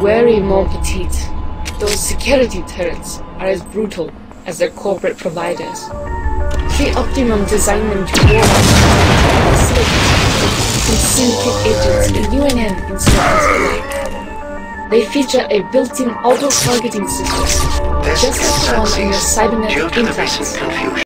wary more petite. Those security turrets are as brutal as their corporate providers. The Optimum designed them to war on syndicate agents in UNN instead of black. They feature a built-in auto-targeting system, just like the one in your cybernetic implants.